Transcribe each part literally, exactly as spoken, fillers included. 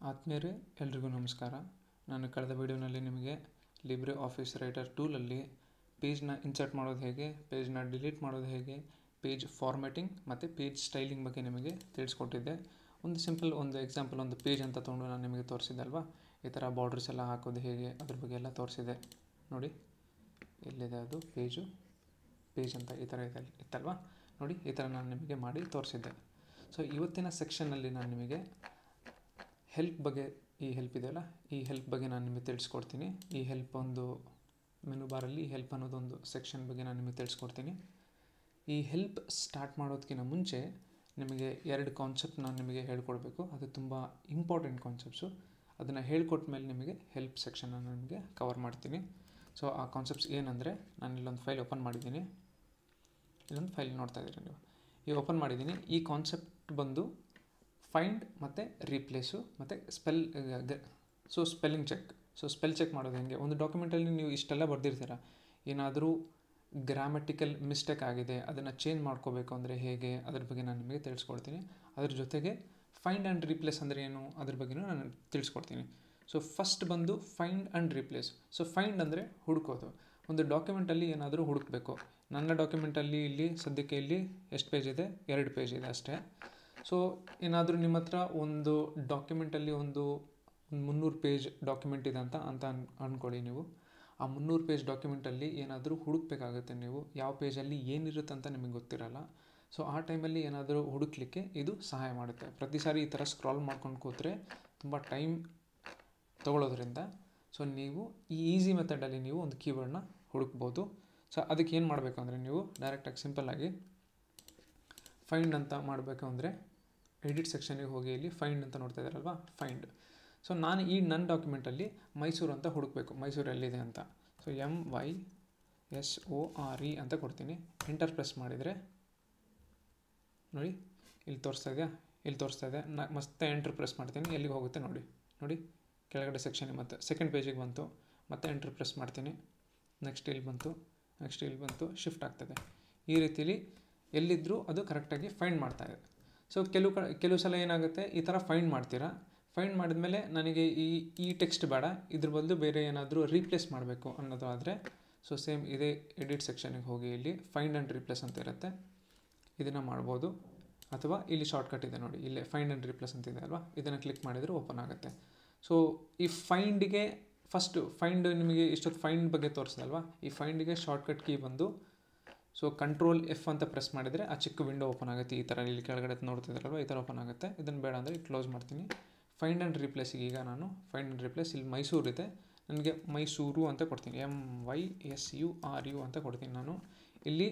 ಆತ್ಮೀಯರೇ, ಎಲ್ರಿಗೂ ನಮಸ್ಕಾರ. ನಾನು ಕಳೆದ ವಿಡಿಯೋನಲ್ಲಿ ನಿಮಗೆ ಲಿಬ್ರೆ ಆಫೀಸ್ ರೈಟರ್ ಟೂಲಲ್ಲಿ ಪೇಜ್ನ ಇನ್ಸರ್ಟ್ ಮಾಡೋದು ಹೇಗೆ, ಪೇಜ್ನ ಡಿಲೀಟ್ ಮಾಡೋದು ಹೇಗೆ, ಪೇಜ್ ಫಾರ್ಮ್ಯಾಟಿಂಗ್ ಮತ್ತು ಪೇಜ್ ಸ್ಟೈಲಿಂಗ್ ಬಗ್ಗೆ ನಿಮಗೆ ತಿಳಿಸ್ಕೊಟ್ಟಿದ್ದೆ. ಒಂದು ಸಿಂಪಲ್ ಒಂದು ಎಕ್ಸಾಂಪಲ್, ಒಂದು ಪೇಜ್ ಅಂತ ತೊಗೊಂಡು ನಾನು ನಿಮಗೆ ತೋರಿಸಿದ್ದೆ ಅಲ್ವಾ. ಈ ಥರ ಬಾರ್ಡರ್ಸ್ ಎಲ್ಲ ಹಾಕೋದು ಹೇಗೆ ಅದ್ರ ಬಗ್ಗೆ ಎಲ್ಲ ತೋರಿಸಿದೆ. ನೋಡಿ, ಎಲ್ಲಿದೆ ಅದು ಪೇಜು, ಪೇಜ್ ಅಂತ ಈ ಥರ ಇದೆ ಇತ್ತಲ್ವಾ. ನೋಡಿ, ಈ ಥರ ನಾನು ನಿಮಗೆ ಮಾಡಿ ತೋರಿಸಿದ್ದೆ. ಸೊ ಇವತ್ತಿನ ಸೆಕ್ಷನ್ನಲ್ಲಿ ನಾನು ನಿಮಗೆ ಹೆಲ್ಪ್ ಬಗ್ಗೆ, ಈ ಹೆಲ್ಪ್ ಇದೆಯಲ್ಲ, ಈ ಹೆಲ್ಪ್ ಬಗ್ಗೆ ನಾನು ನಿಮಗೆ ತಿಳಿಸ್ಕೊಡ್ತೀನಿ. ಈ ಹೆಲ್ಪ್ ಒಂದು ಮೆನು ಬಾರಲ್ಲಿ ಹೆಲ್ಪ್ ಅನ್ನೋದೊಂದು ಸೆಕ್ಷನ್ ಬಗ್ಗೆ ನಾನು ನಿಮಗೆ ತಿಳಿಸ್ಕೊಡ್ತೀನಿ. ಈ ಹೆಲ್ಪ್ ಸ್ಟಾರ್ಟ್ ಮಾಡೋದಕ್ಕಿಂತ ಮುಂಚೆ ನಿಮಗೆ ಎರಡು ಕಾನ್ಸೆಪ್ಟ್ ನಾನು ನಿಮಗೆ ಹೇಳ್ಕೊಡ್ಬೇಕು. ಅದು ತುಂಬ ಇಂಪಾರ್ಟೆಂಟ್ ಕಾನ್ಸೆಪ್ಟ್ಸು. ಅದನ್ನು ಹೇಳ್ಕೊಟ್ಟ ಮೇಲೆ ನಿಮಗೆ ಹೆಲ್ಪ್ ಸೆಕ್ಷನನ್ನು ನಿಮಗೆ ಕವರ್ ಮಾಡ್ತೀನಿ. ಸೊ ಆ ಕಾನ್ಸೆಪ್ಟ್ಸ್ ಏನಂದರೆ, ನಾನು ಇಲ್ಲೊಂದು ಫೈಲ್ ಓಪನ್ ಮಾಡಿದ್ದೀನಿ. ಇಲ್ಲೊಂದು ಫೈಲ್ ನೋಡ್ತಾ ಇದ್ದೀರಿ ನೀವು. ಈಗ ಓಪನ್ ಮಾಡಿದ್ದೀನಿ. ಈ ಕಾನ್ಸೆಪ್ಟ್ ಬಂದು ಫೈಂಡ್ ಮತ್ತು ರೀಪ್ಲೇಸು ಮತ್ತು spell. So spelling check. So spell check ಮಾಡೋದು ಹೆಂಗೆ, ಒಂದು ಡಾಕ್ಯುಮೆಂಟಲ್ಲಿ ನೀವು ಇಷ್ಟೆಲ್ಲ ಬರ್ದಿರ್ತೀರ, ಏನಾದರೂ ಗ್ರಾಮೆಟಿಕಲ್ ಮಿಸ್ಟೇಕ್ ಆಗಿದೆ, ಅದನ್ನು ಚೇಂಜ್ ಮಾಡ್ಕೋಬೇಕು ಅಂದರೆ ಹೇಗೆ, ಅದ್ರ ಬಗ್ಗೆ ನಾನು ನಿಮಗೆ ತಿಳಿಸ್ಕೊಡ್ತೀನಿ. ಅದ್ರ ಜೊತೆಗೆ ಫೈಂಡ್ ಆ್ಯಂಡ್ ರೀಪ್ಲೇಸ್ ಅಂದರೆ ಏನು, ಅದ್ರ ಬಗ್ಗೆಯೂ ನಾನು ತಿಳಿಸ್ಕೊಡ್ತೀನಿ. ಸೊ ಫಸ್ಟ್ ಬಂದು find and replace. So find ಅಂದರೆ ಹುಡುಕೋದು. ಒಂದು ಡಾಕ್ಯುಮೆಂಟಲ್ಲಿ ಏನಾದರೂ ಹುಡುಕಬೇಕು. ನನ್ನ ಡಾಕ್ಯುಮೆಂಟಲ್ಲಿ ಇಲ್ಲಿ ಸದ್ಯಕ್ಕೆ ಇಲ್ಲಿ ಎಷ್ಟು ಪೇಜ್ ಇದೆ, ಎರಡು ಪೇಜ್ ಇದೆ ಅಷ್ಟೇ. ಸೊ ಏನಾದರೂ ನಿಮ್ಮ ಹತ್ರ ಒಂದು ಡಾಕ್ಯುಮೆಂಟಲ್ಲಿ ಒಂದು ಮುನ್ನೂರು ಪೇಜ್ ಡಾಕ್ಯುಮೆಂಟ್ ಇದೆ ಅಂತ ಅಂತ ಅನ್ ಅಂದ್ಕೊಳ್ಳಿ ನೀವು. ಆ ಮುನ್ನೂರು ಪೇಜ್ ಡಾಕ್ಯುಮೆಂಟಲ್ಲಿ ಏನಾದರೂ ಹುಡುಕಬೇಕಾಗುತ್ತೆ ನೀವು. ಯಾವ ಪೇಜಲ್ಲಿ ಏನಿರುತ್ತೆ ಅಂತ ನಿಮಗೆ ಗೊತ್ತಿರಲ್ಲ. ಸೊ ಆ ಟೈಮಲ್ಲಿ ಏನಾದರೂ ಹುಡುಕ್ಲಿಕ್ಕೆ ಇದು ಸಹಾಯ ಮಾಡುತ್ತೆ. ಪ್ರತಿ ಸಾರಿ ಈ ಥರ ಸ್ಕ್ರಾಲ್ ಮಾಡ್ಕೊಂಡು ಕೂತ್ರೆ ತುಂಬ ಟೈಮ್ ತೊಗೊಳ್ಳೋದ್ರಿಂದ ಸೊ ನೀವು ಈ ಈಸಿ ಮೆಥಡಲ್ಲಿ ನೀವು ಒಂದು ಕೀವರ್ಡ್ನ ಹುಡುಕ್ಬೋದು. ಸೊ ಅದಕ್ಕೆ ಏನು ಮಾಡಬೇಕು ಅಂದರೆ, ನೀವು ಡೈರೆಕ್ಟಾಗಿ ಸಿಂಪಲ್ಲಾಗಿ ಫೈಂಡ್ ಅಂತ ಮಾಡಬೇಕು ಅಂದರೆ ಎಡಿಟ್ ಸೆಕ್ಷನಿಗೆ ಹೋಗಿ ಇಲ್ಲಿ ಫೈಂಡ್ ಅಂತ ನೋಡ್ತಾ ಇದ್ದಾರಲ್ವಾ, ಫೈಂಡ್. ಸೊ ನಾನು ಈ ನನ್ನ ಡಾಕ್ಯುಮೆಂಟಲ್ಲಿ ಮೈಸೂರು ಅಂತ ಹುಡುಕಬೇಕು, ಮೈಸೂರು ಎಲ್ಲಿದೆ ಅಂತ. So M Y S O R E ಅಂತ ಕೊಡ್ತೀನಿ. ಎಂಟರ್ ಪ್ರೆಸ್ ಮಾಡಿದರೆ ನೋಡಿ ಇಲ್ಲಿ ತೋರಿಸ್ತಾ ಇದೆಯಾ, ಇಲ್ಲಿ ತೋರಿಸ್ತಾ ಇದೆ. ನಾ ಮತ್ತೆ ಎಂಟರ್ ಪ್ರೆಸ್ ಮಾಡ್ತೀನಿ, ಎಲ್ಲಿಗೆ ಹೋಗುತ್ತೆ ನೋಡಿ. ನೋಡಿ ಕೆಳಗಡೆ ಸೆಕ್ಷನಿಗೆ ಮತ್ತೆ ಸೆಕೆಂಡ್ ಪೇಜಿಗೆ ಬಂತು. ಮತ್ತೆ ಎಂಟರ್ ಪ್ರೆಸ್ ಮಾಡ್ತೀನಿ, ನೆಕ್ಸ್ಟ್ ಇಲ್ಲಿ ಬಂತು, ನೆಕ್ಸ್ಟ್ ಇಲ್ಲಿ ಬಂತು, ಶಿಫ್ಟ್ ಆಗ್ತದೆ. ಈ ರೀತಿಲಿ ಎಲ್ಲಿದ್ದರೂ ಅದು ಕರೆಕ್ಟಾಗಿ ಫೈಂಡ್ ಮಾಡ್ತಾಯಿದೆ. ಸೊ ಕೆಲವು ಕ ಕೆಲವು ಸಲ ಏನಾಗುತ್ತೆ, ಈ ಥರ ಫೈಂಡ್ ಮಾಡ್ತೀರಾ. ಫೈಂಡ್ ಮಾಡಿದ್ಮೇಲೆ ನನಗೆ ಈ ಈ ಟೆಕ್ಸ್ಟ್ ಬೇಡ, ಇದ್ರ ಬದಲು ಬೇರೆ ಏನಾದರೂ ರೀಪ್ಲೇಸ್ ಮಾಡಬೇಕು ಅನ್ನೋದು ಆದರೆ, ಸೊ ಸೇಮ್ ಇದೇ ಎಡಿಟ್ ಸೆಕ್ಷನಿಗೆ ಹೋಗಿ ಇಲ್ಲಿ ಫೈಂಡ್ ಆ್ಯಂಡ್ ರೀಪ್ಲೇಸ್ ಅಂತ ಇರುತ್ತೆ, ಇದನ್ನು ಮಾಡ್ಬೋದು. ಅಥವಾ ಇಲ್ಲಿ ಶಾರ್ಟ್ಕಟ್ ಇದೆ ನೋಡಿ, ಇಲ್ಲೇ ಫೈಂಡ್ ಆ್ಯಂಡ್ ರೀಪ್ಲೇಸ್ ಅಂತ ಇದೆ ಅಲ್ವಾ, ಇದನ್ನು ಕ್ಲಿಕ್ ಮಾಡಿದರೆ ಓಪನ್ ಆಗುತ್ತೆ. ಸೊ ಈ ಫೈಂಡಿಗೆ ಫಸ್ಟು ಫೈಂಡ್ ನಿಮಗೆ ಇಷ್ಟೊತ್ತು ಫೈಂಡ್ ಬಗ್ಗೆ ತೋರಿಸಿದಲ್ವಾ, ಈ ಫೈಂಡಿಗೆ ಶಾರ್ಟ್ಕಟ್ ಕೀ ಬಂದು ಸೊ ಕಂಟ್ರೋಲ್ ಎಫ್ ಅಂತ ಪ್ರೆಸ್ ಮಾಡಿದರೆ ಆ ಚಿಕ್ಕ ವಿಂಡೋ ಓಪನ್ ಆಗುತ್ತೆ. ಈ ಥರ ಇಲ್ಲಿ ಕೆಳಗಡೆ ನೋಡ್ತಿದ್ದಾರಲ್ವ, ಈ ಥರ ಓಪನ್ ಆಗುತ್ತೆ. ಇದನ್ನು ಬೇಡ ಅಂದರೆ ಕ್ಲೋಸ್ ಮಾಡ್ತೀನಿ. ಫೈಂಡ್ ಆ್ಯಂಡ್ ರೀಪ್ಲೇಸಿಗೆ ಈಗ ನಾನು ಫೈಂಡ್ ಆ್ಯಂಡ್ ರೀಪ್ಲೇಸ್ ಇಲ್ಲಿ ಮೈಸೂರು ಇದೆ, ನನಗೆ ಮೈಸೂರು ಅಂತ ಕೊಡ್ತೀನಿ. M Y S U R U ಅಂತ ಕೊಡ್ತೀನಿ ನಾನು ಇಲ್ಲಿ.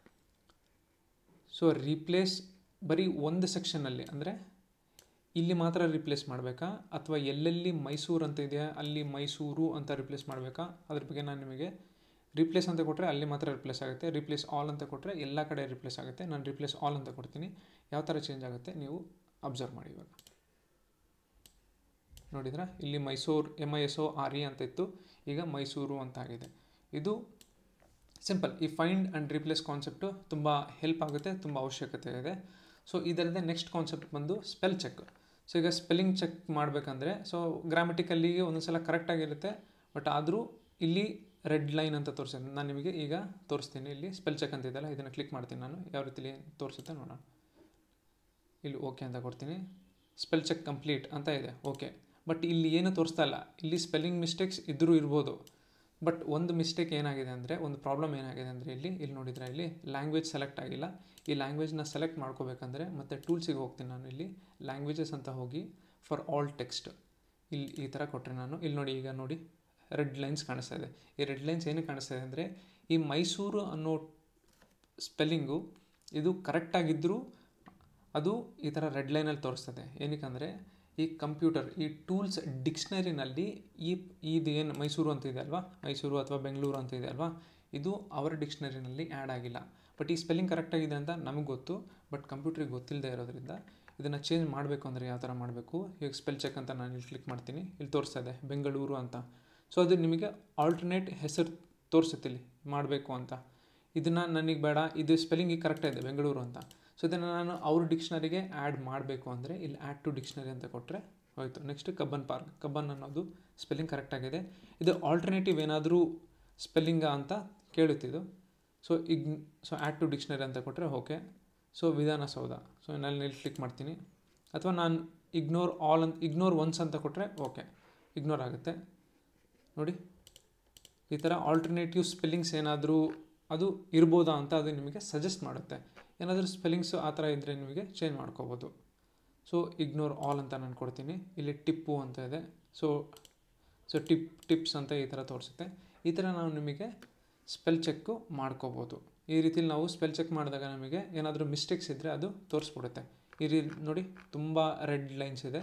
ಸೊ ರೀಪ್ಲೇಸ್ ಬರೀ ಒಂದು ಸೆಕ್ಷನಲ್ಲಿ ಅಂದರೆ ಇಲ್ಲಿ ಮಾತ್ರ ರಿಪ್ಲೇಸ್ ಮಾಡಬೇಕಾ, ಅಥವಾ ಎಲ್ಲೆಲ್ಲಿ ಮೈಸೂರು ಅಂತ ಇದೆಯಾ ಅಲ್ಲಿ ಮೈಸೂರು ಅಂತ ರಿಪ್ಲೇಸ್ ಮಾಡಬೇಕಾ, ಅದ್ರ ಬಗ್ಗೆ ನಾನು ನಿಮಗೆ ರಿಪ್ಲೇಸ್ ಅಂತ ಕೊಟ್ಟರೆ ಅಲ್ಲಿ ಮಾತ್ರ ರಿಪ್ಲೇಸ್ ಆಗುತ್ತೆ, ರಿಪ್ಲೇಸ್ ಆಲ್ ಅಂತ ಕೊಟ್ಟರೆ ಎಲ್ಲ ಕಡೆ ರಿಪ್ಲೇಸ್ ಆಗುತ್ತೆ. ನಾನು ರಿಪ್ಲೇಸ್ ಆಲ್ ಅಂತ ಕೊಡ್ತೀನಿ. ಯಾವ ಥರ ಚೇಂಜ್ ಆಗುತ್ತೆ ನೀವು ಅಬ್ಸರ್ವ್ ಮಾಡಿ. ಇವಾಗ ನೋಡಿದ್ರಾ, ಇಲ್ಲಿ Mysuru M I S O R E ಅಂತ ಇತ್ತು, ಈಗ ಮೈಸೂರು ಅಂತ ಆಗಿದೆ. ಇದು ಸಿಂಪಲ್. ಈ ಫೈಂಡ್ ಆ್ಯಂಡ್ ರಿಪ್ಲೇಸ್ ಕಾನ್ಸೆಪ್ಟು ತುಂಬ ಹೆಲ್ಪ್ ಆಗುತ್ತೆ, ತುಂಬ ಅವಶ್ಯಕತೆ ಇದೆ. ಸೊ ಇದಲ್ಲದೆ ನೆಕ್ಸ್ಟ್ ಕಾನ್ಸೆಪ್ಟ್ ಬಂದು ಸ್ಪೆಲ್ ಚೆಕ್. ಸೊ ಈಗ ಸ್ಪೆಲ್ಲಿಂಗ್ ಚೆಕ್ ಮಾಡಬೇಕಂದ್ರೆ, ಸೊ ಗ್ರಾಮೆಟಿಕಲ್ಲಿಗೆ ಒಂದೊಂದು ಸಲ ಕರೆಕ್ಟಾಗಿರುತ್ತೆ, ಬಟ್ ಆದರೂ ಇಲ್ಲಿ ರೆಡ್ ಲೈನ್ ಅಂತ ತೋರಿಸಿದೆ. ನಾನು ನಿಮಗೆ ಈಗ ತೋರಿಸ್ತೀನಿ. ಇಲ್ಲಿ ಸ್ಪೆಲ್ ಚೆಕ್ ಅಂತ ಇದೆಯಲ್ಲ, ಇದನ್ನು ಕ್ಲಿಕ್ ಮಾಡ್ತೀನಿ ನಾನು, ಯಾವ ರೀತಿಲಿ ತೋರಿಸುತ್ತೆ ನೋಡೋಣ. ಇಲ್ಲಿ ಓಕೆ ಅಂತ ಕೊಡ್ತೀನಿ. ಸ್ಪೆಲ್ ಚೆಕ್ ಕಂಪ್ಲೀಟ್ ಅಂತ ಇದೆ, ಓಕೆ. ಬಟ್ ಇಲ್ಲಿ ಏನು ತೋರಿಸ್ತಾ ಇಲ್ಲ. ಇಲ್ಲಿ ಸ್ಪೆಲ್ಲಿಂಗ್ ಮಿಸ್ಟೇಕ್ಸ್ ಇದ್ದರೂ ಇರ್ಬೋದು, ಬಟ್ ಒಂದು ಮಿಸ್ಟೇಕ್ ಏನಾಗಿದೆ ಅಂದರೆ, ಒಂದು ಪ್ರಾಬ್ಲಮ್ ಏನಾಗಿದೆ ಅಂದರೆ, ಇಲ್ಲಿ ಇಲ್ಲಿ ನೋಡಿದರೆ ಇಲ್ಲಿ ಲ್ಯಾಂಗ್ವೇಜ್ ಸೆಲೆಕ್ಟ್ ಆಗಿಲ್ಲ. ಈ ಲ್ಯಾಂಗ್ವೇಜ್ನ ಸೆಲೆಕ್ಟ್ ಮಾಡ್ಕೋಬೇಕಂದ್ರೆ ಮತ್ತೆ ಟೂಲ್ಸಿಗೆ ಹೋಗ್ತೀನಿ ನಾನು. ಇಲ್ಲಿ ಲ್ಯಾಂಗ್ವೇಜಸ್ ಅಂತ ಹೋಗಿ ಫಾರ್ ಆಲ್ ಟೆಕ್ಸ್ಟ್ ಇಲ್ಲಿ ಈ ಥರ ಕೊಟ್ಟರೆ ನಾನು ಇಲ್ಲಿ ನೋಡಿ, ಈಗ ನೋಡಿ ರೆಡ್ ಲೈನ್ಸ್ ಕಾಣಿಸ್ತಾ ಇದೆ. ಈ ರೆಡ್ ಲೈನ್ಸ್ ಏನಕ್ಕೆ ಕಾಣಿಸ್ತಾ ಇದೆ ಅಂದರೆ, ಈ ಮೈಸೂರು ಅನ್ನೋ ಸ್ಪೆಲ್ಲಿಂಗು ಇದು ಕರೆಕ್ಟಾಗಿದ್ದರೂ ಅದು ಈ ಥರ ರೆಡ್ ಲೈನಲ್ಲಿ ತೋರಿಸ್ತದೆ. ಏನಕ್ಕೆ ಅಂದರೆ, ಈ ಕಂಪ್ಯೂಟರ್ ಈ ಟೂಲ್ಸ್ ಡಿಕ್ಷ್ನರಿನಲ್ಲಿ ಈ ಇದು ಏನು ಮೈಸೂರು ಅಂತ ಇದೆ ಅಲ್ವಾ, ಮೈಸೂರು ಅಥವಾ ಬೆಂಗಳೂರು ಅಂತ ಇದೆ ಅಲ್ವಾ, ಇದು ಅವರ ಡಿಕ್ಷ್ನರಿನಲ್ಲಿ ಆ್ಯಡ್ ಆಗಿಲ್ಲ. ಬಟ್ ಈ ಸ್ಪೆಲ್ಲಿಂಗ್ ಕರೆಕ್ಟಾಗಿದೆ ಅಂತ ನಮಗೆ ಗೊತ್ತು, ಬಟ್ ಕಂಪ್ಯೂಟ್ರಿಗೆ ಗೊತ್ತಿಲ್ಲದೆ ಇರೋದ್ರಿಂದ ಇದನ್ನು ಚೇಂಜ್ ಮಾಡಬೇಕು ಅಂದರೆ ಯಾವ ಥರ ಮಾಡಬೇಕು. ಈಗ ಸ್ಪೆಲ್ ಚೆಕ್ ಅಂತ ನಾನು ಇಲ್ಲಿ ಕ್ಲಿಕ್ ಮಾಡ್ತೀನಿ, ಇಲ್ಲಿ ತೋರಿಸ್ತಾ ಇದೆ ಬೆಂಗಳೂರು ಅಂತ. ಸೊ ಅದು ನಿಮಗೆ ಆಲ್ಟರ್ನೇಟ್ ಹೆಸರು ತೋರಿಸುತ್ತೆ ಇಲ್ಲಿ ಮಾಡಬೇಕು ಅಂತ. ಇದನ್ನು ನನಗೆ ಬೇಡ, ಇದು ಸ್ಪೆಲ್ಲಿಂಗಿಗೆ ಕರೆಕ್ಟಾಗಿದೆ ಬೆಂಗಳೂರು ಅಂತ. ಸೊ ಇದನ್ನು ನಾನು ಅವ್ರ ಡಿಕ್ಷನರಿಗೆ ಆ್ಯಡ್ ಮಾಡಬೇಕು ಅಂದರೆ ಇಲ್ಲಿ ಆ್ಯಡ್ ಟು ಡಿಕ್ಷನರಿ ಅಂತ ಕೊಟ್ಟರೆ ಹೋಯಿತು. Next Cubbon Park. ಕಬ್ಬನ್ ಅನ್ನೋದು ಸ್ಪೆಲ್ಲಿಂಗ್ ಕರೆಕ್ಟಾಗಿದೆ. ಇದು ಆಲ್ಟರ್ನೇಟಿವ್ ಏನಾದರೂ ಸ್ಪೆಲ್ಲಿಂಗಾ ಅಂತ ಕೇಳುತ್ತಿದ್ದು. ಸೊ ಇಗ್ ಸೊ ಆ್ಯಡ್ ಟು ಡಿಕ್ಷನರಿ ಅಂತ ಕೊಟ್ಟರೆ ಓಕೆ. ಸೊ ವಿಧಾನಸೌಧ, ಸೊ ನಾನು ಇಲ್ಲಿ ಕ್ಲಿಕ್ ಮಾಡ್ತೀನಿ. ಅಥವಾ ನಾನು ಇಗ್ನೋರ್ ಆಲ್ ಅಂತ ಇಗ್ನೋರ್ ಒನ್ಸ್ ಅಂತ ಕೊಟ್ಟರೆ ಓಕೆ, ಇಗ್ನೋರ್ ಆಗುತ್ತೆ. ನೋಡಿ ಈ ಥರ ಆಲ್ಟರ್ನೇಟಿವ್ ಸ್ಪೆಲ್ಲಿಂಗ್ಸ್ ಏನಾದರೂ ಅದು ಇರ್ಬೋದಾ ಅಂತ ಅದು ನಿಮಗೆ ಸಜೆಸ್ಟ್ ಮಾಡುತ್ತೆ. ಏನಾದರೂ ಸ್ಪೆಲ್ಲಿಂಗ್ಸು ಆ ಥರ ಇದ್ದರೆ ನಿಮಗೆ ಚೇಂಜ್ ಮಾಡ್ಕೋಬೋದು. ಸೊ ಇಗ್ನೋರ್ ಆಲ್ ಅಂತ ನಾನು ಕೊಡ್ತೀನಿ. ಇಲ್ಲಿ ಟಿಪ್ಪು ಅಂತ ಇದೆ. ಸೊ ಸೊ ಟಿಪ್ ಟಿಪ್ಸ್ ಅಂತ ಈ ಥರ ತೋರಿಸುತ್ತೆ. ಈ ಥರ ನಾವು ನಿಮಗೆ ಸ್ಪೆಲ್ ಚೆಕ್ಕು ಮಾಡ್ಕೋಬೋದು. ಈ ರೀತಿಲಿ ನಾವು ಸ್ಪೆಲ್ ಚೆಕ್ ಮಾಡಿದಾಗ ನಮಗೆ ಏನಾದರೂ ಮಿಸ್ಟೇಕ್ಸ್ ಇದ್ದರೆ ಅದು ತೋರಿಸ್ಬಿಡುತ್ತೆ. ಈ ರೀತಿ ನೋಡಿ ತುಂಬ ರೆಡ್ ಲೈನ್ಸ್ ಇದೆ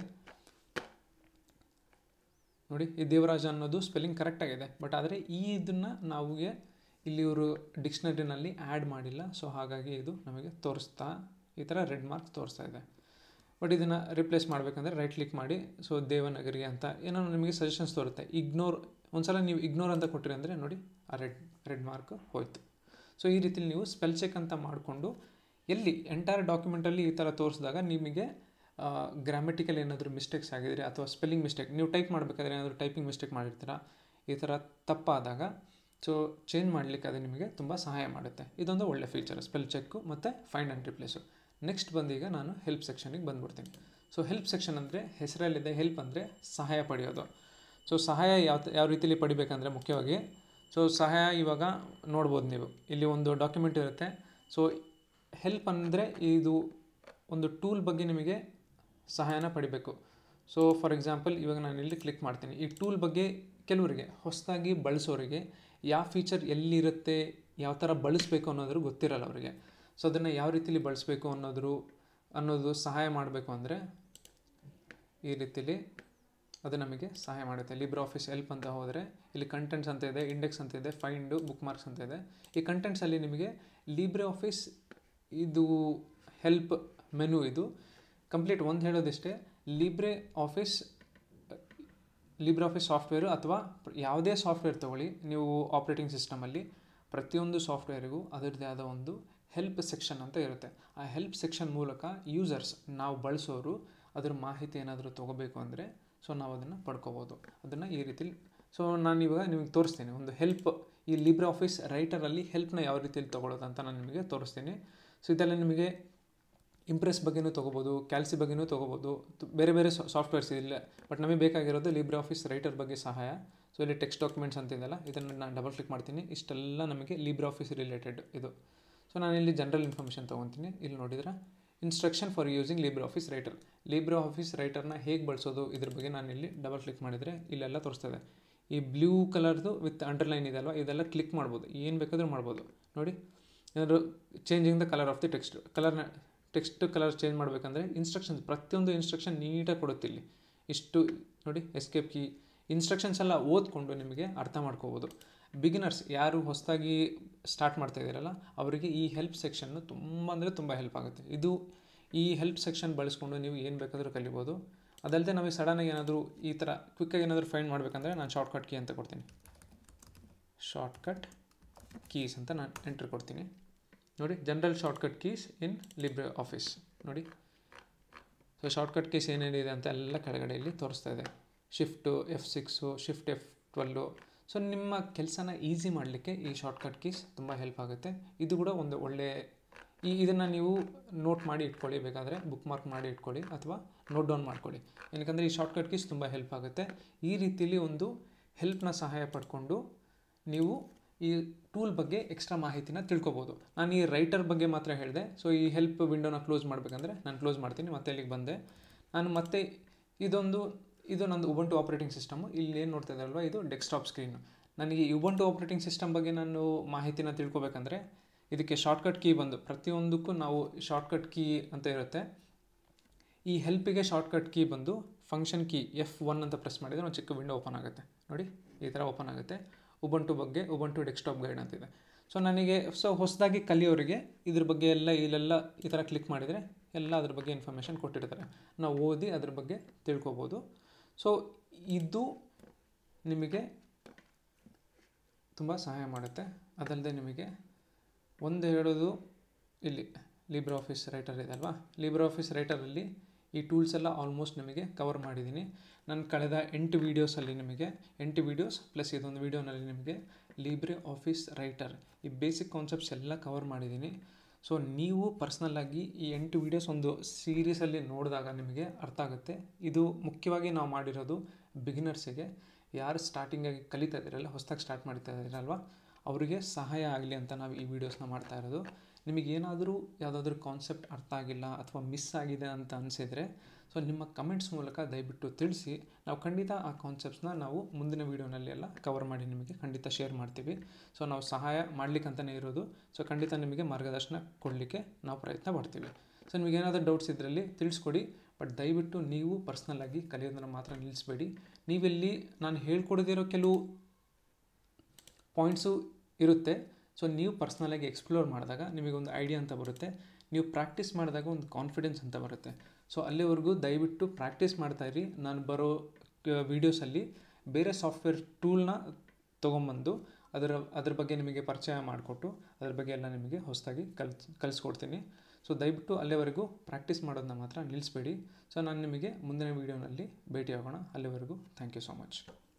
ನೋಡಿ. ಈ ದೇವರಾಜ ಅನ್ನೋದು ಸ್ಪೆಲ್ಲಿಂಗ್ ಕರೆಕ್ಟಾಗಿದೆ, ಬಟ್ ಆದರೆ ಈ ಇದನ್ನು ನಾವುಗೆ ಇಲ್ಲಿ ಇವರು ಡಿಕ್ಷನರಿನಲ್ಲಿ ಆ್ಯಡ್ ಮಾಡಿಲ್ಲ. ಸೊ ಹಾಗಾಗಿ ಇದು ನಮಗೆ ತೋರಿಸ್ತಾ ಈ ಥರ ರೆಡ್ ಮಾರ್ಕ್ಸ್ ತೋರಿಸ್ತಾ ಇದೆ. ಬಟ್ ಇದನ್ನು ರಿಪ್ಲೇಸ್ ಮಾಡಬೇಕಂದ್ರೆ ರೈಟ್ ಕ್ಲಿಕ್ ಮಾಡಿ ಸೊ ದೇವನಗರಿ ಅಂತ ಏನೋ ನಿಮಗೆ ಸಜೆಷನ್ಸ್ ತೋರುತ್ತೆ. ಇಗ್ನೋರ್ ಒಂದ್ಸಲ ನೀವು ಇಗ್ನೋರ್ ಅಂತ ಕೊಟ್ಟಿರಿ ಅಂದರೆ ನೋಡಿ ಆ ರೆಡ್ ರೆಡ್ ಮಾರ್ಕ್ ಹೋಯ್ತು. ಸೊ ಈ ರೀತಿಲಿ ನೀವು ಸ್ಪೆಲ್ ಚೆಕ್ ಅಂತ ಮಾಡಿಕೊಂಡು ಎಲ್ಲಿ ಎಂಟೈರ್ ಡಾಕ್ಯುಮೆಂಟಲ್ಲಿ ಈ ಥರ ತೋರಿಸಿದಾಗ ನಿಮಗೆ ಗ್ರಾಮೆಟಿಕಲ್ ಏನಾದರೂ ಮಿಸ್ಟೇಕ್ಸ್ ಆಗಿದ್ರೆ ಅಥವಾ ಸ್ಪೆಲ್ಲಿಂಗ್ ಮಿಸ್ಟೇಕ್ ನೀವು ಟೈಪ್ ಮಾಡಬೇಕಾದ್ರೆ ಏನಾದರೂ ಟೈಪಿಂಗ್ ಮಿಸ್ಟೇಕ್ ಮಾಡಿರ್ತೀರ, ಈ ಥರ ತಪ್ಪಾದಾಗ ಸೊ ಚೇಂಜ್ ಮಾಡಲಿಕ್ಕೆ ಅದು ನಿಮಗೆ ತುಂಬ ಸಹಾಯ ಮಾಡುತ್ತೆ. ಇದೊಂದು ಒಳ್ಳೆ ಫೀಚರ್ ಸ್ಪೆಲ್ ಚೆಕ್ಕು ಮತ್ತು ಫೈಂಡ್ ಆ್ಯಂಡ್ ರಿಪ್ಲೇಸು. ನೆಕ್ಸ್ಟ್ ಬಂದೀಗ ನಾನು ಹೆಲ್ಪ್ ಸೆಕ್ಷನಿಗೆ ಬಂದುಬಿಡ್ತೀನಿ. ಸೊ ಹೆಲ್ಪ್ ಸೆಕ್ಷನ್ ಅಂದರೆ ಹೆಸರಲ್ಲಿದೆ ಹೆಲ್ಪ್ ಅಂದರೆ ಸಹಾಯ ಪಡೆಯೋದು. ಸೊ ಸಹಾಯ ಯಾವ ಯಾವ ರೀತಿಯಲ್ಲಿ ಪಡಿಬೇಕಂದ್ರೆ ಮುಖ್ಯವಾಗಿ ಸೊ ಸಹಾಯ ಇವಾಗ ನೋಡ್ಬೋದು ನೀವು ಇಲ್ಲಿ ಒಂದು ಡಾಕ್ಯುಮೆಂಟ್ ಇರುತ್ತೆ. ಸೊ ಹೆಲ್ಪ್ ಅಂದರೆ ಇದು ಒಂದು ಟೂಲ್ ಬಗ್ಗೆ ನಿಮಗೆ ಸಹಾಯನ ಪಡಿಬೇಕು. ಸೊ ಫಾರ್ ಎಕ್ಸಾಂಪಲ್ ಇವಾಗ ನಾನು ಇಲ್ಲಿ ಕ್ಲಿಕ್ ಮಾಡ್ತೀನಿ. ಈ ಟೂಲ್ ಬಗ್ಗೆ ಕೆಲವರಿಗೆ ಹೊಸದಾಗಿ ಬಳಸೋರಿಗೆ ಯಾವ ಫೀಚರ್ ಎಲ್ಲಿರುತ್ತೆ, ಯಾವ ಥರ ಬಳಸಬೇಕು ಅನ್ನೋದ್ರ ಗೊತ್ತಿರಲ್ಲ ಅವರಿಗೆ. ಸೊ ಅದನ್ನು ಯಾವ ರೀತಿಲಿ ಬಳಸಬೇಕು ಅನ್ನೋದ್ರು ಅನ್ನೋದು ಸಹಾಯ ಮಾಡಬೇಕು ಅಂದರೆ ಈ ರೀತಿಲಿ ಅದು ನಮಗೆ ಸಹಾಯ ಮಾಡುತ್ತೆ. ಲಿಬ್ರೆ ಆಫೀಸ್ ಹೆಲ್ಪ್ ಅಂತ ಹೋದರೆ ಇಲ್ಲಿ ಕಂಟೆಂಟ್ಸ್ ಅಂತ ಇದೆ, ಇಂಡೆಕ್ಸ್ ಅಂತ ಇದೆ, ಫೈಂಡು, ಬುಕ್ ಮಾರ್ಕ್ಸ್ ಅಂತ ಇದೆ. ಈ ಕಂಟೆಂಟ್ಸಲ್ಲಿ ನಿಮಗೆ ಲಿಬ್ರೆ ಆಫೀಸ್ ಇದು ಹೆಲ್ಪ್ ಮೆನು ಇದು ಕಂಪ್ಲೀಟ್ ಒಂದು ಹೇಳೋದಿಷ್ಟೇ. Libre Office Libre Office software ಅಥವಾ ಯಾವುದೇ ಸಾಫ್ಟ್ವೇರ್ ತೊಗೊಳ್ಳಿ ನೀವು ಆಪ್ರೇಟಿಂಗ್ ಸಿಸ್ಟಮಲ್ಲಿ, ಪ್ರತಿಯೊಂದು ಸಾಫ್ಟ್ವೇರಿಗೂ ಅದರದ್ದೇ ಆದ ಒಂದು ಹೆಲ್ಪ್ ಸೆಕ್ಷನ್ ಅಂತ ಇರುತ್ತೆ. ಆ ಹೆಲ್ಪ್ ಸೆಕ್ಷನ್ ಮೂಲಕ ಯೂಸರ್ಸ್ ನಾವು ಬಳಸೋರು ಅದ್ರ ಮಾಹಿತಿ ಏನಾದರೂ ತೊಗೋಬೇಕು ಅಂದರೆ ಸೊ ನಾವು ಅದನ್ನು ಪಡ್ಕೋಬೋದು. ಅದನ್ನು ಈ ರೀತಿಲಿ ಸೊ ನಾನು ಇವಾಗ ನಿಮಗೆ ತೋರಿಸ್ತೀನಿ ಒಂದು ಹೆಲ್ಪ್ ಈ ಲಿಬ್ರೆ ಆಫೀಸ್ ರೈಟರಲ್ಲಿ ಹೆಲ್ಪ್ನ ಯಾವ ರೀತಿಯಲ್ಲಿ ತೊಗೊಳ್ಳೋದು ಅಂತ ನಾನು ನಿಮಗೆ ತೋರಿಸ್ತೀನಿ. ಸೊ ಇದೆಲ್ಲ ನಿಮಗೆ ಇಂಪ್ರೆಸ್ ಬಗ್ಗೆನೂ ತೊಗೋಬೋದು, ಕ್ಯಾಲ್ಸಿ ಬಗ್ಗೆನೂ ತೊಗೋಬೋದು, ಬೇರೆ ಬೇರೆ ಸಾಫ್ಟ್ವೇರ್ಸ್ ಇಲ್ಲ. ಬಟ್ ನಮಗೆ ಬೇಕಾಗಿರೋದು ಲಿಬ್ರೆ ಆಫೀಸ್ ರೈಟರ್ ಬಗ್ಗೆ ಸಹಾಯ. ಸೊ ಇಲ್ಲಿ ಟೆಕ್ಸ್ಟ್ ಡಾಕ್ಯುಮೆಂಟ್ಸ್ ಅಂತ ಇದೆಯಲ್ಲ, ಇದನ್ನು ನಾನು ಡಬಲ್ ಕ್ಲಿಕ್ ಮಾಡ್ತೀನಿ. ಇಷ್ಟೆಲ್ಲ ನಮಗೆ ಲಿಬ್ರೆ ಆಫೀಸ್ ರಿಲೇಟೆಡ್ ಇದು. ಸೊ ನಾನು ಇಲ್ಲಿ ಜನರಲ್ ಇನ್ಫಾರ್ಮೇಷನ್ ತೊಗೊತೀನಿ. ಇಲ್ಲಿ ನೋಡಿದ್ರೆ instruction for using Libre Office Writer, Libre Office ರೈಟರ್ನ ಹೇಗೆ ಬಳಸೋದು ಇದ್ರ ಬಗ್ಗೆ ನಾನು ಇಲ್ಲಿ ಡಬಲ್ ಕ್ಲಿಕ್ ಮಾಡಿದರೆ ಇಲ್ಲೆಲ್ಲ ತೋರಿಸ್ತದೆ. ಈ ಬ್ಲೂ ಕಲರ್ದು ವಿತ್ ಅಂಡರ್ಲೈನ್ ಇದೆ ಅಲ್ವಾ, ಇದೆಲ್ಲ ಕ್ಲಿಕ್ ಮಾಡ್ಬೋದು, ಏನು ಬೇಕಾದರೂ ಮಾಡ್ಬೋದು. ನೋಡಿ ಏನಾದರೂ changing the colour of the text ಕಲರ್ನ ಟೆಕ್ಸ್ಟ್ ಕಲರ್ ಚೇಂಜ್ ಮಾಡಬೇಕಂದ್ರೆ ಇನ್ಸ್ಟ್ರಕ್ಷನ್ಸ್ ಪ್ರತಿಯೊಂದು ಇನ್ಸ್ಟ್ರಕ್ಷನ್ ನೀಟಾಗಿ ಕೊಡುತ್ತೆ. ಇಲ್ಲಿ ಇಷ್ಟು ನೋಡಿ ಎಸ್ಕೇಪ್ ಕೀ ಇನ್ಸ್ಟ್ರಕ್ಷನ್ಸ್ ಎಲ್ಲ ಓದ್ಕೊಂಡು ನಿಮಗೆ ಅರ್ಥ ಮಾಡ್ಕೋಬೋದು. ಬಿಗಿನರ್ಸ್ ಯಾರು ಹೊಸದಾಗಿ ಸ್ಟಾರ್ಟ್ ಮಾಡ್ತಾ ಇದ್ದೀರಲ್ಲ ಅವರಿಗೆ ಈ ಹೆಲ್ಪ್ ಸೆಕ್ಷನ್ನು ತುಂಬ ಅಂದರೆ ತುಂಬ ಹೆಲ್ಪ್ ಆಗುತ್ತೆ. ಇದು ಈ ಹೆಲ್ಪ್ ಸೆಕ್ಷನ್ ಬಳಸ್ಕೊಂಡು ನೀವು ಏನು ಬೇಕಾದರೂ ಕಲಿಬೋದು. ಅದಲ್ಲದೆ ನಮಗೆ ಸಡನ್ನಾಗಿ ಏನಾದರೂ ಈ ಥರ ಕ್ವಿಕ್ಕಾಗಿ ಏನಾದರೂ ಫೈಂಡ್ ಮಾಡಬೇಕಂದ್ರೆ ನಾನು ಶಾರ್ಟ್ಕಟ್ ಕೀ ಅಂತ ಕೊಡ್ತೀನಿ. ಶಾರ್ಟ್ಕಟ್ ಕೀಸ್ ಅಂತ ನಾನು ಎಂಟ್ರ್ ಕೊಡ್ತೀನಿ. ನೋಡಿ general shortcut keys in Libre Office ನೋಡಿ. ಸೊ ಶಾರ್ಟ್ಕಟ್ ಕೀಸ್ ಏನೇನಿದೆ ಅಂತ ಎಲ್ಲ ಕೆಳಗಡೆ ಇಲ್ಲಿ ತೋರಿಸ್ತಾ ಇದೆ. Shift F six shift F twelve. So ನಿಮ್ಮ ಕೆಲಸನ ಈಸಿ ಮಾಡಲಿಕ್ಕೆ ಈ ಶಾರ್ಟ್ಕಟ್ ಕೀಸ್ ತುಂಬ ಹೆಲ್ಪ್ ಆಗುತ್ತೆ. ಇದು ಕೂಡ ಒಂದು ಒಳ್ಳೆಯ ಈ ಇದನ್ನು ನೀವು ನೋಟ್ ಮಾಡಿ ಇಟ್ಕೊಳ್ಳಿ, ಬೇಕಾದರೆ ಬುಕ್ ಮಾರ್ಕ್ ಮಾಡಿ ಇಟ್ಕೊಳ್ಳಿ ಅಥವಾ ನೋಟ್ ಡೌನ್ ಮಾಡ್ಕೊಳ್ಳಿ. ಏನಕ್ಕಂದರೆ ಈ ಶಾರ್ಟ್ಕಟ್ ಕೀಸ್ ತುಂಬ ಹೆಲ್ಪ್ ಆಗುತ್ತೆ. ಈ ರೀತಿಯಲ್ಲಿ ಒಂದು ಹೆಲ್ಪ್ನ ಸಹಾಯ ಪಡ್ಕೊಂಡು ನೀವು ಈ ಟೂಲ್ ಬಗ್ಗೆ ಎಕ್ಸ್ಟ್ರಾ ಮಾಹಿತಿನ ತಿಳ್ಕೊಬೋದು. ನಾನು ಈ ರೈಟರ್ ಬಗ್ಗೆ ಮಾತ್ರ ಹೇಳಿದೆ. ಸೊ ಈ ಹೆಲ್ಪ್ ವಿಂಡೋನ ಕ್ಲೋಸ್ ಮಾಡಬೇಕಂದ್ರೆ ನಾನು ಕ್ಲೋಸ್ ಮಾಡ್ತೀನಿ. ಮತ್ತೆ ಇಲ್ಲಿಗೆ ಬಂದೆ ನಾನು. ಮತ್ತೆ ಇದೊಂದು ಇದು ನಂದು ಉಬುಂಟು ಆಪ್ರೇಟಿಂಗ್ ಸಿಸ್ಟಮು. ಇಲ್ಲಿ ಏನು ನೋಡ್ತಾ ಇದ್ದಾರಲ್ವ ಇದು ಡೆಸ್ಕ್ಟಾಪ್ ಸ್ಕ್ರೀನು. ನನಗೆ ಈ ಉಬುಂಟು ಆಪ್ರೇಟಿಂಗ್ ಸಿಸ್ಟಮ್ ಬಗ್ಗೆ ನಾನು ಮಾಹಿತಿನ ತಿಳ್ಕೊಬೇಕಂದ್ರೆ ಇದಕ್ಕೆ ಶಾರ್ಟ್ಕಟ್ ಕೀ ಬಂದು ಪ್ರತಿಯೊಂದಕ್ಕೂ ನಾವು ಶಾರ್ಟ್ಕಟ್ ಕೀ ಅಂತ ಇರುತ್ತೆ. ಈ ಹೆಲ್ಪಿಗೆ ಶಾರ್ಟ್ಕಟ್ ಕೀ ಬಂದು ಫಂಕ್ಷನ್ ಕೀ ಎಫ್ ಒನ್ ಅಂತ ಪ್ರೆಸ್ ಮಾಡಿದರೆ ಒಂದು ಚಿಕ್ಕ ವಿಂಡೋ ಓಪನ್ ಆಗುತ್ತೆ. ನೋಡಿ ಈ ಥರ ಓಪನ್ ಆಗುತ್ತೆ. ಉಬುಂಟು ಬಗ್ಗೆ ಉಬುಂಟು ಡೆಸ್ಕ್ಟಾಪ್ ಗೈಡ್ ಅಂತಿದೆ. ಸೊ ನನಗೆ ಸೊ ಹೊಸದಾಗಿ ಕಲಿಯೋರಿಗೆ ಇದ್ರ ಬಗ್ಗೆ ಎಲ್ಲ ಇಲ್ಲೆಲ್ಲ ಈ ಥರ ಕ್ಲಿಕ್ ಮಾಡಿದರೆ ಎಲ್ಲ ಅದ್ರ ಬಗ್ಗೆ ಇನ್ಫಾರ್ಮೇಷನ್ ಕೊಟ್ಟಿರ್ತಾರೆ. ನಾವು ಓದಿ ಅದ್ರ ಬಗ್ಗೆ ತಿಳ್ಕೊಬೋದು. ಸೊ ಇದು ನಿಮಗೆ ತುಂಬ ಸಹಾಯ ಮಾಡುತ್ತೆ. ಅದಲ್ಲದೆ ನಿಮಗೆ ಒಂದು ಹೇಳೋದು ಇಲ್ಲಿ ಲಿಬ್ರೆ ಆಫೀಸ್ ರೈಟರ್ ಇದೆ ಅಲ್ವಾ, ಲಿಬ್ರೆ ಆಫೀಸ್ ರೈಟರಲ್ಲಿ ಈ ಟೂಲ್ಸ್ ಎಲ್ಲ ಆಲ್ಮೋಸ್ಟ್ ನಿಮಗೆ ಕವರ್ ಮಾಡಿದ್ದೀನಿ. ನಾನು ಕಳೆದ ಎಂಟು ವೀಡಿಯೋಸಲ್ಲಿ ನಿಮಗೆ ಎಂಟು ವೀಡಿಯೋಸ್ ಪ್ಲಸ್ ಇದೊಂದು ವೀಡಿಯೋನಲ್ಲಿ ನಿಮಗೆ ಲೀಬ್ರೆ ಆಫೀಸ್ ರೈಟರ್ ಈ ಬೇಸಿಕ್ ಕಾನ್ಸೆಪ್ಟ್ಸ್ ಎಲ್ಲ ಕವರ್ ಮಾಡಿದ್ದೀನಿ. ಸೊ ನೀವು ಪರ್ಸ್ನಲ್ಲಾಗಿ ಈ ಎಂಟು ವೀಡಿಯೋಸ್ ಒಂದು ಸೀರೀಸಲ್ಲಿ ನೋಡಿದಾಗ ನಿಮಗೆ ಅರ್ಥ ಆಗುತ್ತೆ. ಇದು ಮುಖ್ಯವಾಗಿ ನಾವು ಮಾಡಿರೋದು ಬಿಗಿನರ್ಸಿಗೆ, ಯಾರು ಸ್ಟಾರ್ಟಿಂಗಾಗಿ ಕಲಿತಾ ಇದ್ದೀರಲ್ಲ, ಹೊಸದಾಗಿ ಸ್ಟಾರ್ಟ್ ಮಾಡ್ತಾ ಇದ್ದೀರಲ್ವ, ಅವರಿಗೆ ಸಹಾಯ ಆಗಲಿ ಅಂತ ನಾವು ಈ ವಿಡಿಯೋಸ್ನ ಮಾಡ್ತಾ ಇರೋದು. ನಿಮಗೇನಾದರೂ ಯಾವುದಾದ್ರೂ ಕಾನ್ಸೆಪ್ಟ್ ಅರ್ಥ ಆಗಿಲ್ಲ ಅಥವಾ ಮಿಸ್ ಆಗಿದೆ ಅಂತ ಅನಿಸಿದರೆ ಸೊ ನಿಮ್ಮ ಕಮೆಂಟ್ಸ್ ಮೂಲಕ ದಯವಿಟ್ಟು ತಿಳಿಸಿ. ನಾವು ಖಂಡಿತ ಆ ಕಾನ್ಸೆಪ್ಟ್ಸ್ನ ನಾವು ಮುಂದಿನ ವೀಡಿಯೋನಲ್ಲಿ ಎಲ್ಲ ಕವರ್ ಮಾಡಿ ನಿಮಗೆ ಖಂಡಿತ ಶೇರ್ ಮಾಡ್ತೀವಿ. ಸೊ ನಾವು ಸಹಾಯ ಮಾಡಲಿಕ್ಕಂತಲೇ ಇರೋದು. ಸೊ ಖಂಡಿತ ನಿಮಗೆ ಮಾರ್ಗದರ್ಶನ ಕೊಡಲಿಕ್ಕೆ ನಾವು ಪ್ರಯತ್ನ ಪಡ್ತೀವಿ. ಸೊ ನಿಮಗೇನಾದರೂ ಡೌಟ್ಸ್ ಇದರಲ್ಲಿ ತಿಳಿಸ್ಕೊಡಿ. ಬಟ್ ದಯವಿಟ್ಟು ನೀವು ಪರ್ಸ್ನಲ್ಲಾಗಿ ಕಲಿಯೋದನ್ನು ಮಾತ್ರ ನಿಲ್ಲಿಸಬೇಡಿ. ನೀವೆಲ್ಲಿ ನಾನು ಹೇಳ್ಕೊಡದಿರೋ ಕೆಲವು ಪಾಯಿಂಟ್ಸು ಇರುತ್ತೆ. ಸೊ ನೀವು ಪರ್ಸ್ನಲಾಗಿ ಎಕ್ಸ್ಪ್ಲೋರ್ ಮಾಡಿದಾಗ ನಿಮಗೊಂದು ಐಡಿಯಾ ಅಂತ ಬರುತ್ತೆ. ನೀವು ಪ್ರಾಕ್ಟೀಸ್ ಮಾಡಿದಾಗ ಒಂದು ಕಾನ್ಫಿಡೆನ್ಸ್ ಅಂತ ಬರುತ್ತೆ. ಸೊ ಅಲ್ಲಿವರೆಗೂ ದಯವಿಟ್ಟು ಪ್ರಾಕ್ಟೀಸ್ ಮಾಡ್ತಾಯಿರಿ. ನಾನು ಬರೋ ವೀಡಿಯೋಸಲ್ಲಿ ಬೇರೆ ಸಾಫ್ಟ್ವೇರ್ ಟೂಲ್ನ ತೊಗೊಂಬಂದು ಅದರ ಅದ್ರ ಬಗ್ಗೆ ನಿಮಗೆ ಪರಿಚಯ ಮಾಡಿಕೊಟ್ಟು ಅದ್ರ ಬಗ್ಗೆ ಎಲ್ಲ ನಿಮಗೆ ಹೊಸದಾಗಿ ಕಲ್ಸ್ ಕಲಿಸ್ಕೊಡ್ತೀನಿ. ಸೊ ದಯವಿಟ್ಟು ಅಲ್ಲಿವರೆಗೂ ಪ್ರಾಕ್ಟೀಸ್ ಮಾಡೋದನ್ನ ಮಾತ್ರ ನಿಲ್ಲಿಸಬೇಡಿ. ಸೊ ನಾನು ನಿಮಗೆ ಮುಂದಿನ ವೀಡಿಯೋನಲ್ಲಿ ಭೇಟಿಯಾಗೋಣ. ಅಲ್ಲಿವರೆಗೂ ಥ್ಯಾಂಕ್ ಯು ಸೊ ಮಚ್.